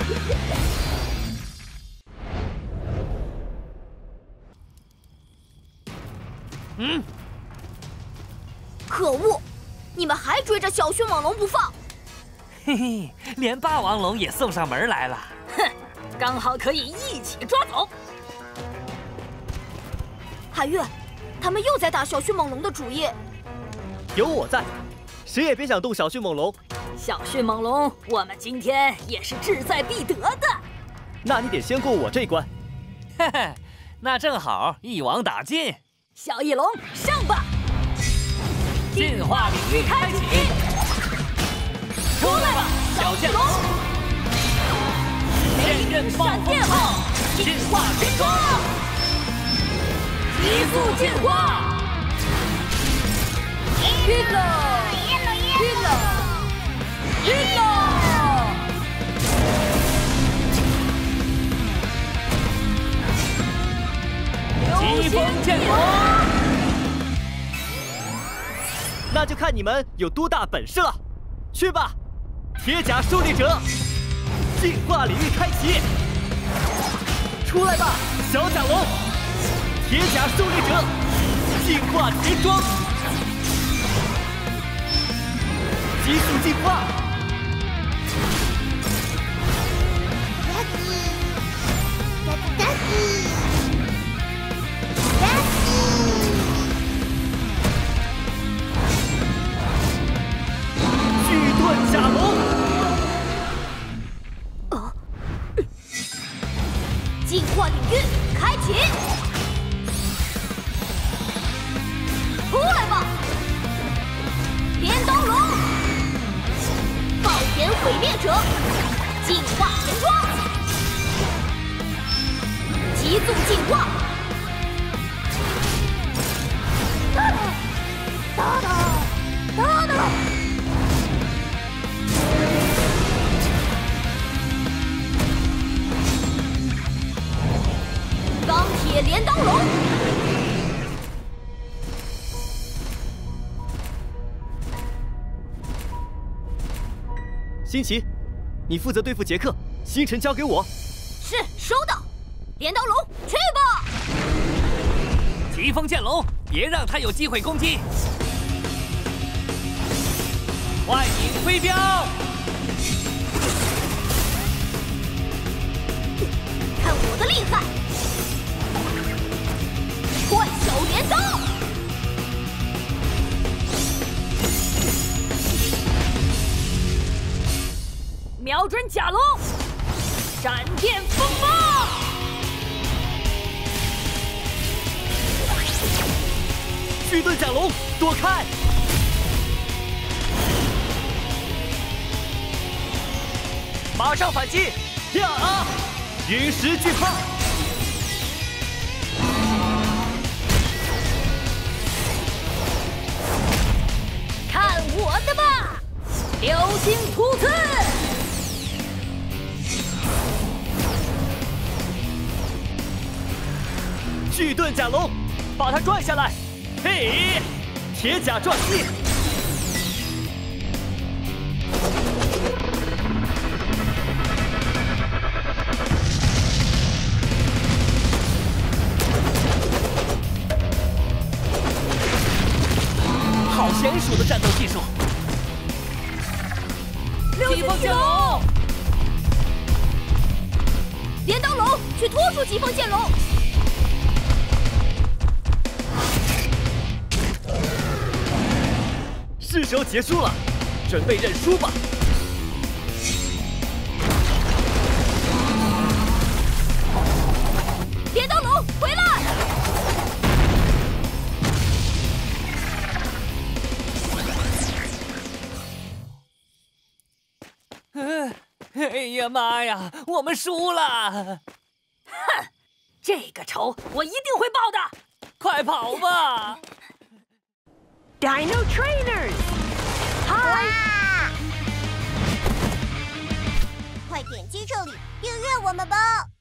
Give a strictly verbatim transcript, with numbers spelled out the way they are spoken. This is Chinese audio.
嗯， 可恶！你们还追着小迅猛龙不放！ 嘿嘿，连霸王龙也送上门来了。 哼，刚好可以一起抓走。 海月，他们又在打小迅猛龙的主意。 有我在，谁也别想动小迅猛龙。 小迅猛龙，我们今天也是志在必得的。 那你得先过我这一关。 嘿嘿，那正好一网打尽。 小翼龙，上吧！ 进化领域开启， 出来吧，小剑龙！ 剑刃闪电炮，进化全装，急速进化。 晕了，晕了，晕了，晕了！ 疾风剑龙。 那就看你们有多大本事了，去吧！铁甲狩猎者，进化领域开启，出来吧，小甲龙！铁甲狩猎者，进化田装，急速进化。甲龙， 哦，进化领域开启，出来吧，镰刀龙，暴炎毁灭者，进化田装，急速进化，哒哒哒哒哒。钢铁镰刀龙， 新奇，你负责对付杰克，星辰交给我。 是，收到。镰刀龙，去吧！ 疾风剑龙，别让他有机会攻击。幻影飞镖， 看我的厉害！幻小镰刀， 瞄准甲龙，闪电风暴， 巨盾甲龙，躲开！马上反击！呀啊！陨石巨炮！ 看我的吧！流星突刺！ 巨盾甲龙，把它拽下来！嘿，铁甲撞击！好娴熟的战斗技术！ 疾风剑龙， 镰刀龙，去拖住疾风剑龙！ 是时候结束了，准备认输吧！ 镰刀龙，回来！ 嗯，哎呀妈呀，我们输了！ 哼，这个仇我一定会报的！ 快跑吧 ！Dino Trainers， 嗨！ 快点击这里订阅我们吧！